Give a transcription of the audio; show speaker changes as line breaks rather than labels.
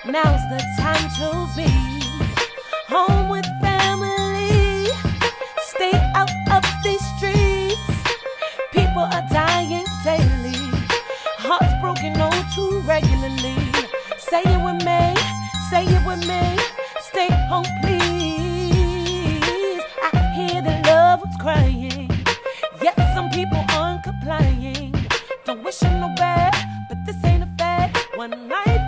Now's the time to be home with family. Stay out of these streets. People are dying daily. Hearts broken all too regularly. Say it with me, say it with me. Stay home, please. I hear the loved ones crying, yet some people aren't complying. Don't wish them no bad, but this ain't a fad. One life